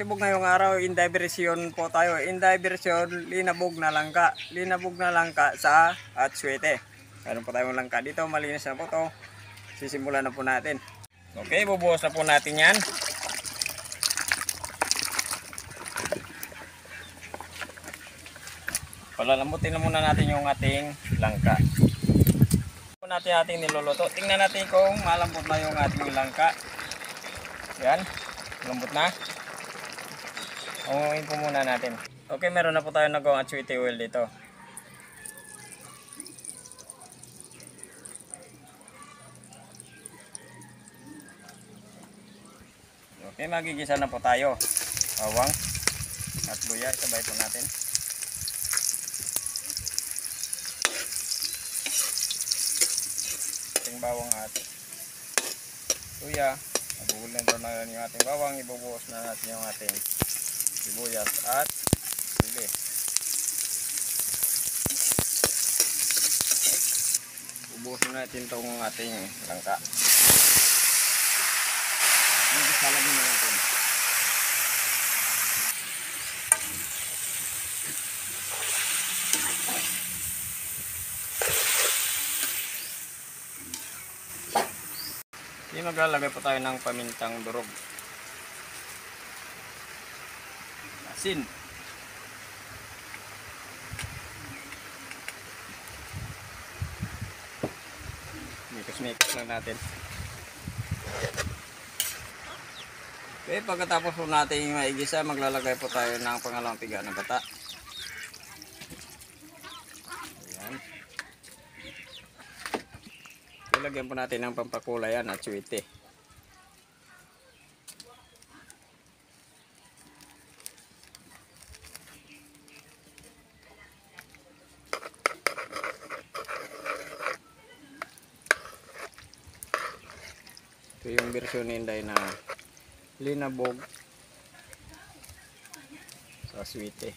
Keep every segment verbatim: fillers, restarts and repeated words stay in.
pasibog ngayong araw, in diversion po tayo. In diversion, linabog na langka. Linabog na langka sa Atsuete. Meron po tayong langka dito, malinis na po to. Sisimulan na po natin. Okay, bubuhos na po natin yan. Palalambutin na muna natin yung ating langka. Po natin ating niluluto. Tingnan natin kung malambot na yung ating langka. Yan, lambot na. Umuin po muna natin. Okay, meron na po tayo nagawang Atsuete oil dito. Okay, magigisa na po tayo. Bawang at luya, sabay po natin. Ating bawang at luya. Nabuhulan po na yung ating bawang. Ibubuhos na natin yung ating sibuyas at sili. Bubuhos na natin itong ating langka. Salagin na natin. Yung maglalagay po tayo ng pamintang durog. Asin. Mikos-mikos lang natin. Okay, pagkatapos po natin maigisa, maglalagay po tayo ng pangalawang piga ng gata. Ayan. Ilagyan po natin ng pampakulay yan, Atsuete. Ito yung version ni Inday na linabog sa Atsuete.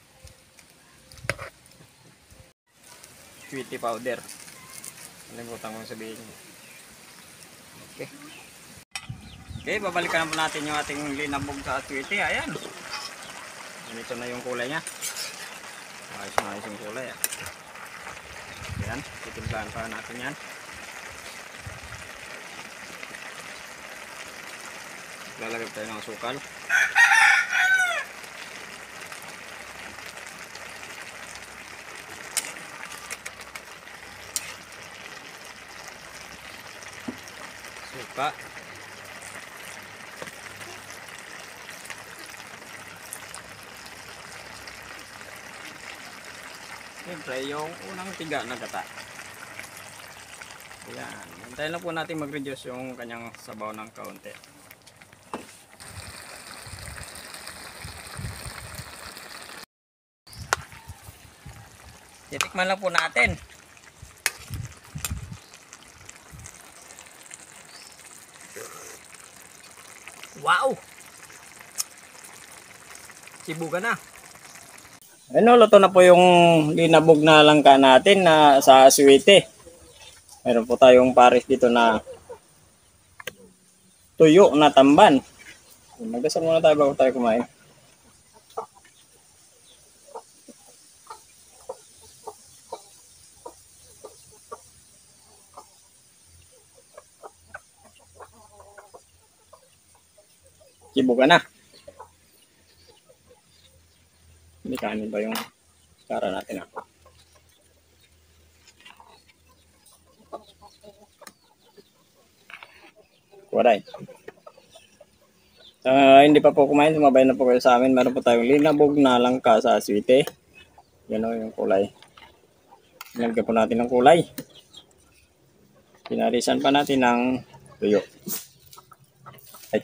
Atsuete powder. Nalimutan kong sabihin. Okay. Okay, babalikan na po natin yung ating linabog sa Atsuete. Ayan. Ganito na yung kulay niya. Ayos na ayos yung kulay. Ayan. Titimplahan pa natin yan. Lalagay tayo ng asukal. Suka. Siyempre yung unang tiga na gata. Ayan. Antayin na po natin mag-reduce yung kanyang sabaw ng kaunti. Titikman lang po natin. Wow! Sibugan na. Ano, luto na po yung linabog na langka natin na sa Atsuete. Meron po tayong pares dito na tuyo na tamban. Magdasal muna tayo bago tayo kumain. Sibugan na. Hindi kanin ba yung kara natin ako? Waray. Uh, hindi pa po kumain, sumabay na po kayo sa amin. Meron po tayong linabog na langka sa Atsuete. Yan o yung kulay. Nilagyan po natin ng kulay. Pinarisan pa natin ng tuyo. Ay.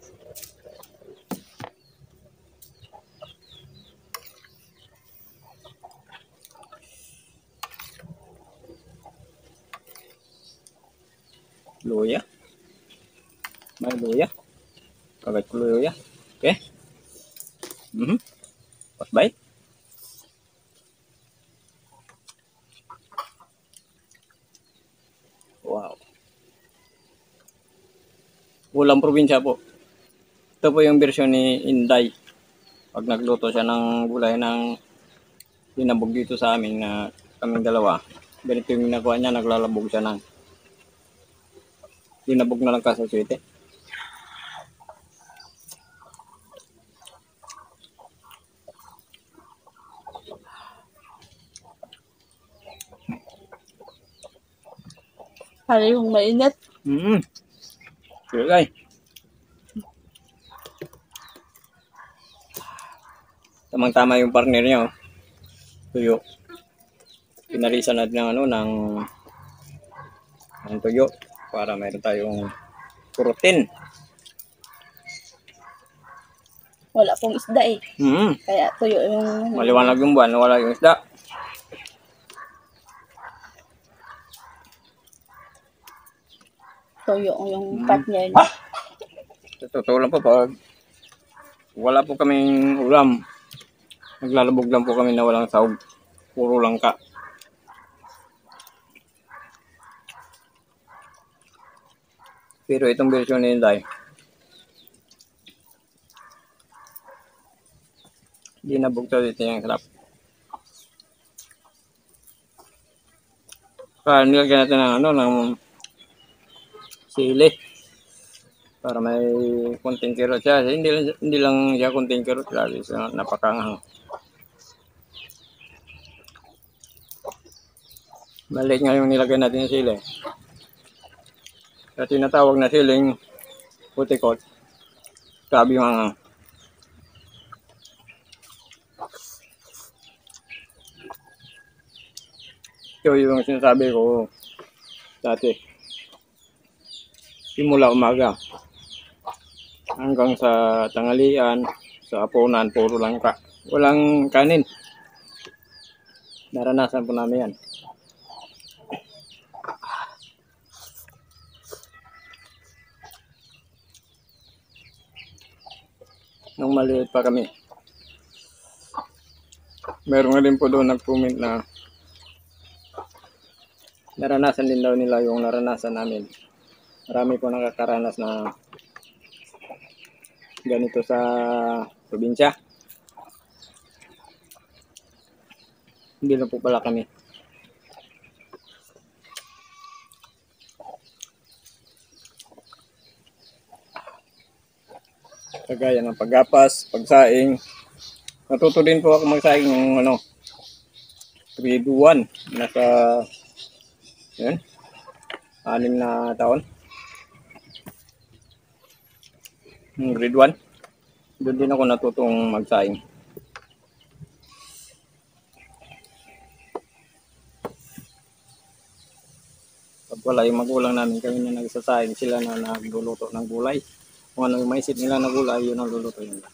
Luya. May luya. Kagad ko luya. Okay. Mhm. Pas bite. Wow. Ulam probinsya po. Ito po yung version ni Inday. Pag nagluto siya ng gulay ng linabog dito sa amin na kaming dalawa. Ganito yung ginagawa niya, naglalabog siya ng linabog na lang kasaswete. Para yung mainit. Mm. Sige guys. Tamang-tama yung partner niya, oh. Tuyo. Pinalisan natin ng ano, ng, ng tuyo para mayroon tayong protein. Wala pong isda eh. Mm. Kaya tuyo yung... Maliwanag yung buwan, wala yung isda. Tuyo yung Mm. partner niya. Sa totoo lang po, pag wala po kaming ulam, naglalabog lang po kami na walang sahog. Puro langka. Pero itong version ni Inday, hindi nabugto dito yung sarap. Kaya nilagyan natin ng ano, ng sili. Para may konting kirot siya. Hindi, hindi lang siya konting kirot, lagi siya napakanghang. Maliit nga yung nilagay natin ng sili. Sa tinatawag na siling putikot. Grabe yung hanghang. Ito yung sinasabi ko dati. Simula umaga hanggang sa tanghalian, sa hapunan, puro langka. Walang kanin. Naranasan po namin yan. Nung maliit pa kami. Meron nga din po doon nag-comment na naranasan din daw nila yung naranasan namin. Marami po nakakaranas na ganito sa probinsya. Hindi lang po pala kami. Kagaya ng paggapas, pagsaing. Natuto din po ako magsaing ng ano, grade one. Nasa, yun, anim na taon. Grade one. Doon din ako natutong magsaing. Pag wala yung magulang namin, kami na nagsasaing, sila na nagluluto ng gulay. Kung ano yung maisip nila na gulay, yun ang luluto nila.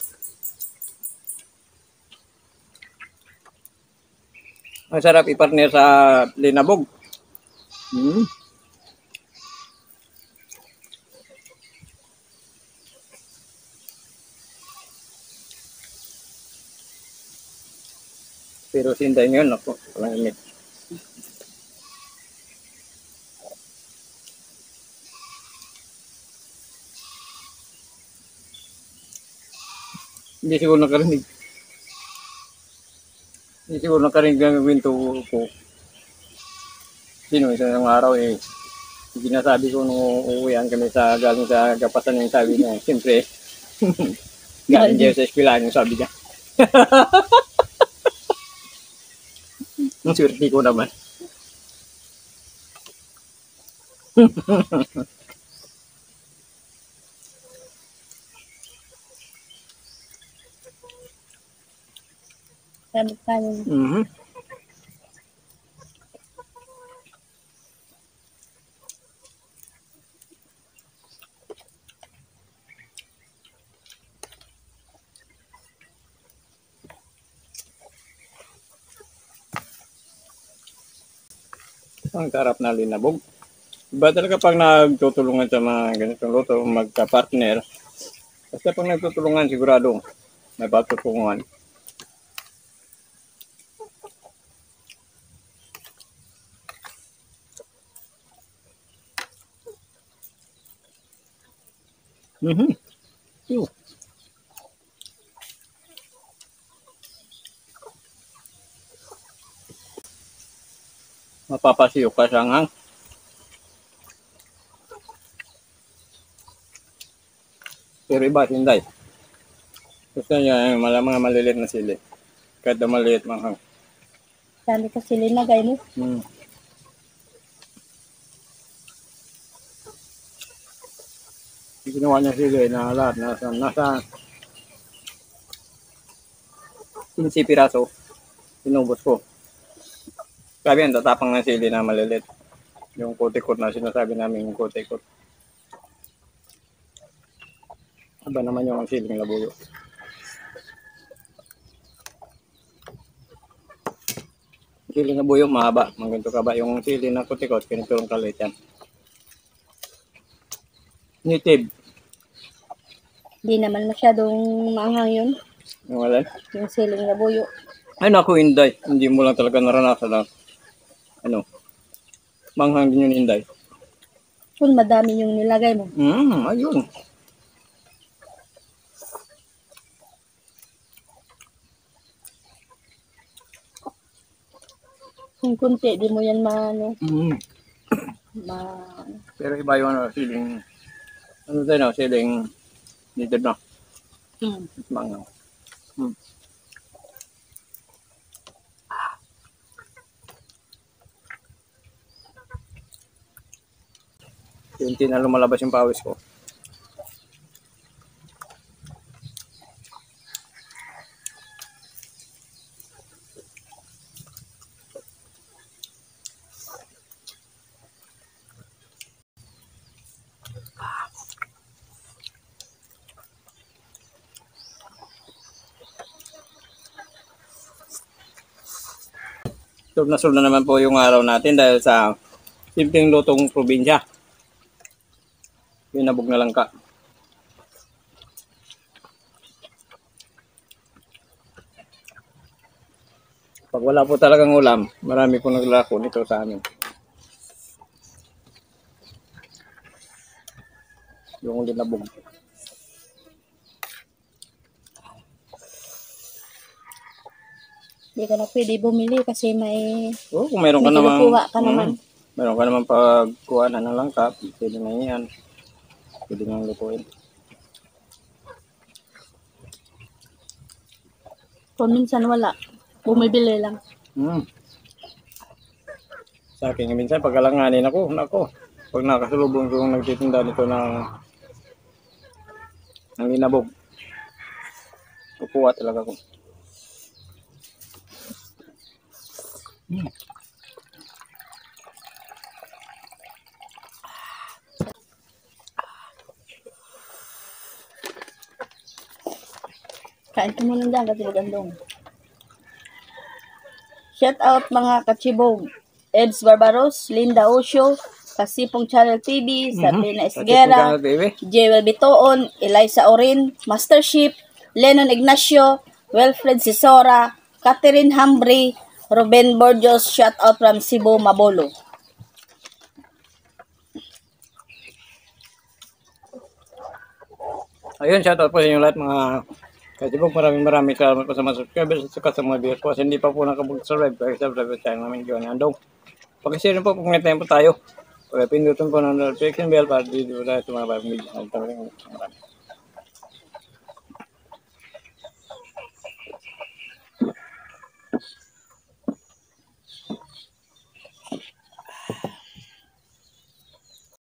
Ang sarap ipartner sa linabog. Hmm. Pero sinday ngayon, ako, walang init. Hindi siguro nakarinig. Hindi siguro nakarinig ang kwento ko. Sino isang araw eh, sinasabi ko nung uuwihan kami sa galing sa gapasan yung sabi niya. Siyempre, galing dyan sa eskwelahan yung sabi niya. Ang swerte ko naman. Kaya magkanin. Mm-hmm. Ang sarap na linabog. Iba talaga pag nagtutulungan sa mga ganitong luto, magka-partner. Basta pag nagtutulungan, sigurado may pagtutulungan. Mm-hmm. Yo. Mapapasiyo ka sa hanghang. Pero iba, hindi. Gusto niya yung mga maliliit na sili. Kahit na maliit manghang. Dami kasi linagay mo. Hmm. Ginawa niya sili na lahat. Nasa, nasa quince piraso. Inubos ko. Sabi yan, tatapang ng sili na malilit. Yung kutikot na sinasabi namin yung kutikot. Aba naman yung siling labuyo. Siling labuyo mahaba. Maganto ka ba? Yung sili na kutikot, pinitulong kalit yan. Native. Hindi naman masyadong maanghang yun. Yung wala. Yung siling labuyo. Ay naku, Inday. Hindi mo lang talaga naranasan na ano, manghang din yung Inday. Kung madami yung nilagay mo. Hmm, ayun. Kung kunti, di mo yan maano. Mm. Ma... Pero iba yung ano, siling, ano tayo na, siling native na. Hmm. Manghang. Hmm. Unti na lumalabas yung pawis ko. Sob na sob na naman po yung araw natin dahil sa simpleng lutong probinsya. Binabog na lang ka. Pag wala po talagang ulam, marami po naglako nito sa amin. Yung linabog. Hindi ka na pwede bumili kasi may... Oh, kung meron ka may naman, kinukuha ka naman. Mm, meron ka naman pagkuha na ng langka, pwede na yan. Pwede nang lutuin. Kung minsan wala, bumibili lang. Hmm. Sa akin, minsan pagkalanganin ako, nako. Pag nakasalubong ko yung nagtitinda nito ng ng linabog, kukuha talaga ko. Hmm. Kain ka muna dyan kasi magandong. Shout out mga kachibog. Eds Barbaros, Linda Osho, Kasipong Channel T V, Sabrina Esguera, Jewel Bitoon, Eliza Orin, Mastership, Lennon Ignacio, Wilfred Sisora, Catherine Hambry, Ruben Borjos, shout out from Cebu, Mabolo. Ayun, shoutout po sa inyo lahat mga kachibog. Maraming maraming salamat po sa mga subscribers at saka sa mga viewers po. Kasi hindi pa po nakapag-subscribe, pag-subscribe sa channel namin Johnny Andong. Pag-share po kung may time po tayo. Pag-pindutin po ng notification bell para dito tayo sa mga bagong video. Marami.